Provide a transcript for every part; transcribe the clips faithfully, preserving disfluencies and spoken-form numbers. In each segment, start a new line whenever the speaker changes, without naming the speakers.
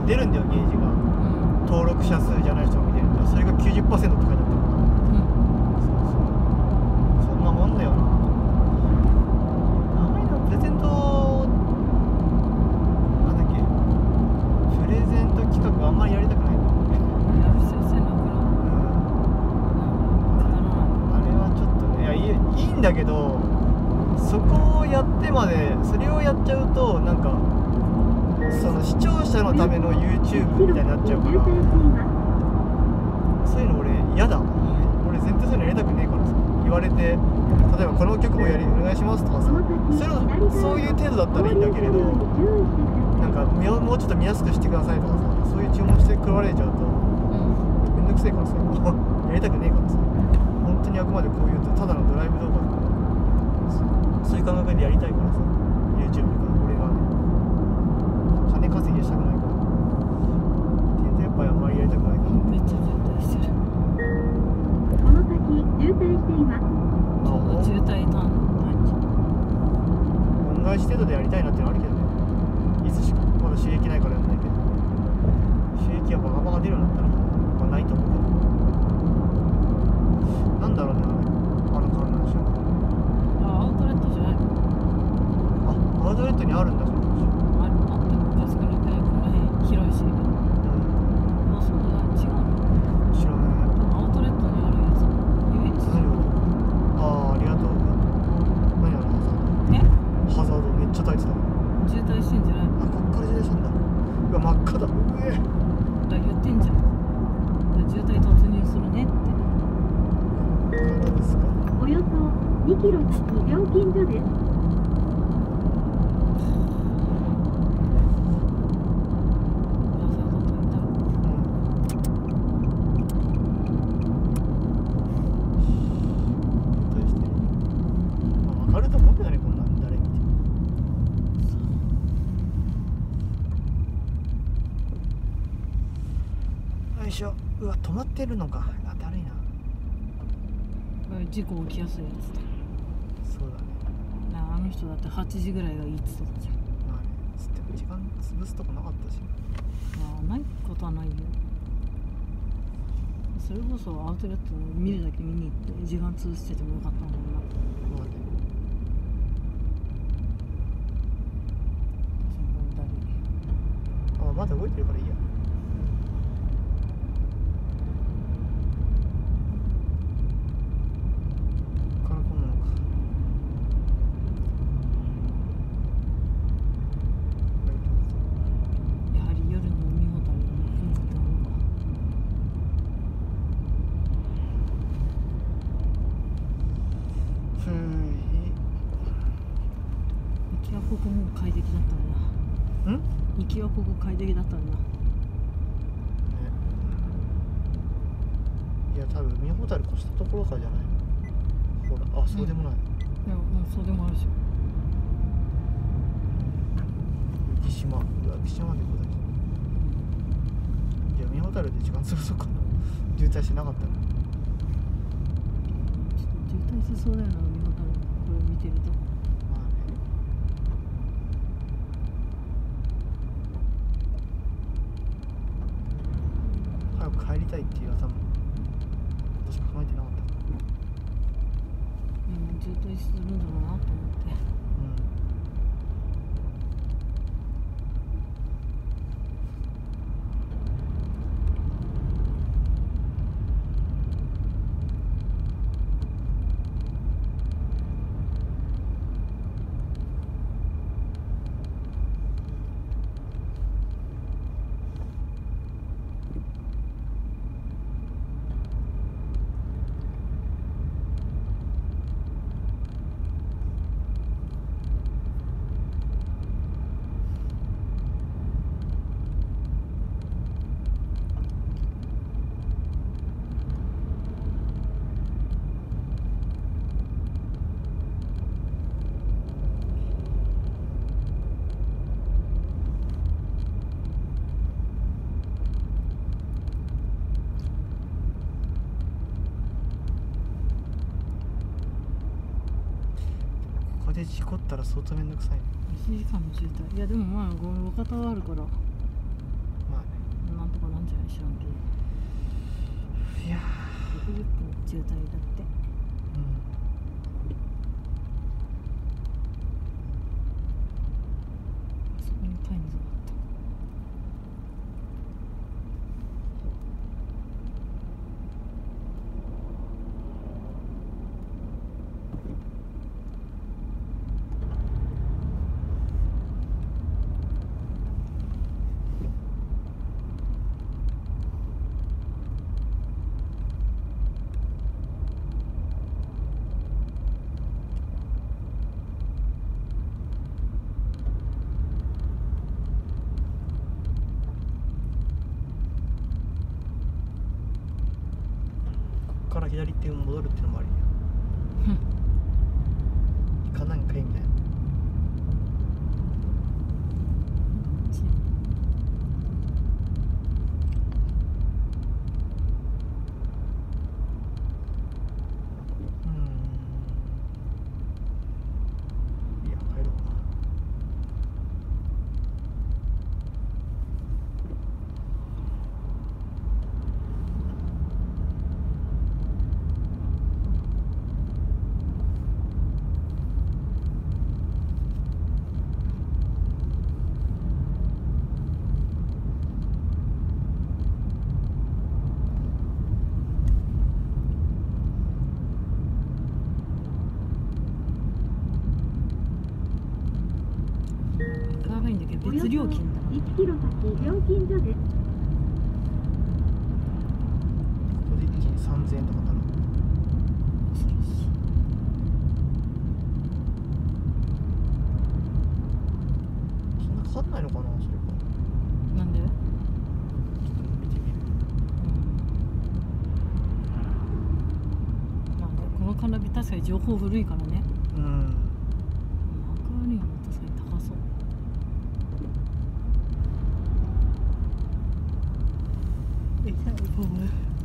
出るんだよ、ゲージが、うん、登録者数じゃない人が見てるとそれが きゅうじゅっパーセント って書いてあったから、うん、そうそうそんなもんだよな。あまりのプレゼントなんだっけプレゼント企画あんまりやりたくないんだよね。あれはちょっとね、いや、いい、いいんだけどそこをやってまでそれをやっちゃうとなんかその視聴者のための YouTube みたいになっちゃうから、そういうの俺嫌だ。俺全然そういうのやりたくねえからさ、言われて例えばこの曲もやりお願いしますとかさ、それそういう程度だったらいいんだけれど、なんかもうちょっと見やすくしてくださいとかさ、そういう注文してくられちゃうとめんどくせえからさやりたくねえからさ、本当にあくまでこういうただのドライブ動画とかそういう感覚でやりたいからさ、 YouTube とか俺はね金稼ぎしたくないからっていうとやっぱりあんまりやりたくないから、ね、
めっちゃ渋滞してる。
この先渋滞しています。
渋滞ターン
恩返し程度でやりたいなってのあるけどね、いつしかまだ収益ないからやんないけど、収益はバカバカ出るようになったらまあないと思うけど、なんだろうね、あれあの観覧車、
あ、アウトレットじゃないの？
あ、アウトレットにあるんだ、その場所。
あれ、あってもおかしくなくない？この辺広いし。うん。あ、そうだ、違うの？
知らない。
アウトレットにあるやつ。遊園地。
何が？ああ、ありがとう。何あのハザード？え？ハザードめっちゃ耐えてた。
渋滞してんじゃないの？
あ、こっから渋滞してんだ。うわ、真っ赤だ。うえ。
だ、言ってんじゃん。渋滞突入するねって。
真っ赤ですか？
およそにキロ先料金所です。
うわ、止まってるのか。あ、だるいな。
事故起きやすいやつだ。
そうだね。
なあ、あの人だってはちじぐらいがいいっつってたじゃん。
まあね、つっても時間潰すとこなかったし。
ああ、ないことはないよ。それこそアウトレット見るだけ見に行って時間潰しててもよかったもんな。
まあね。あ、まだ動いてるからいいや。
ここも快適だったんだ。ん？行きはここ快適だったんだ。ね。
いや、多分海ほたる越したところからじゃないの。ほら、あ、そうでもない。
うん、いや、もうそうでもあるし。
浮島、浮島までこだけ。いや、海ほたるで時間潰そうかな。渋滞してなかったら。
ちょっと渋滞しそうだよな、海ほたる。これ見てると。
帰りたいっていう頭私考えてなかった。
うん、渋滞するんだろうなと思って。
で事故ったら相当めんどくさいね。
いちじかんの渋滞。いやでもまあごめん、路肩はあるから。
まあね。
渋滞だって。そこにカインズがあった。
から左って戻るっていうのもありや。行かないんかいみたいな。うん。いや、帰ろうかな。
高いんだけど別料金だ。
いちキロ先料金所です。
ここで一気にさんぜんえんとかなる。
恐ろしい。
そんなかかんないのかな、それか。
なんで？
ちょっと見てみる。
まあこのカーナビ確かに情報古いからね。
うん。
アクアリウム確かに高そう。え、じゃあ行こう。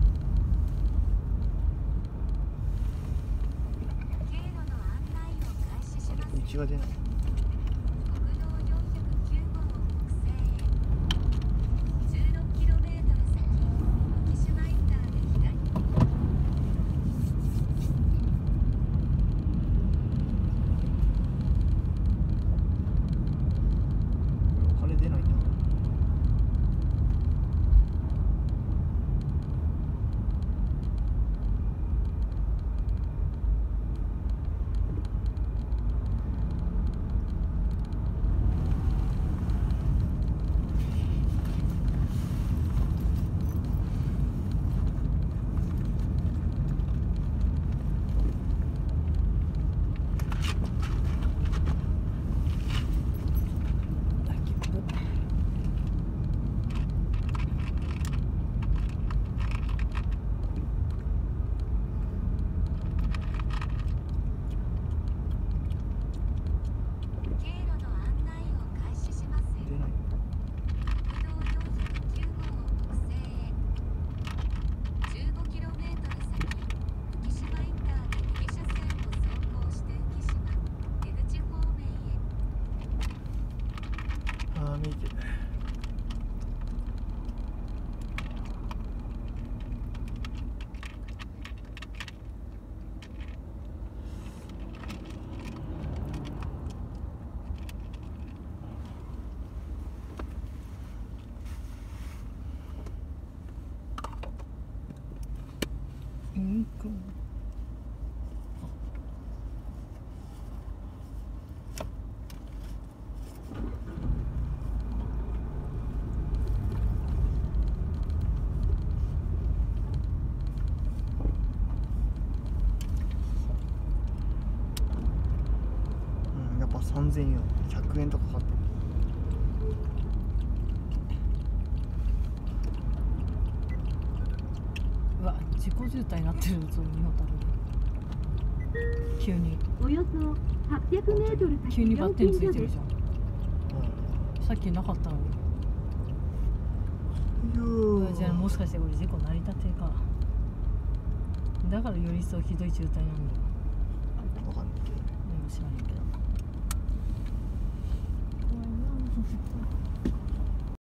道が出ない。お金出ないんだ。ああ、見えてる。
うんか。
うん、やっぱさんぜんえんよ。ひゃくえんとかかかってる。
うわ、自己渋滞になってるぞ、日本たる。急に。
およそはっぴゃくメートル
急に
先料
バッテン
金所です。
ついてるじゃん。さっきなかったのに。
うん。
うわじゃあもしかしてこれ事故成り立てか。だからより一層ひどい渋滞なんだよ。
わかんないけど。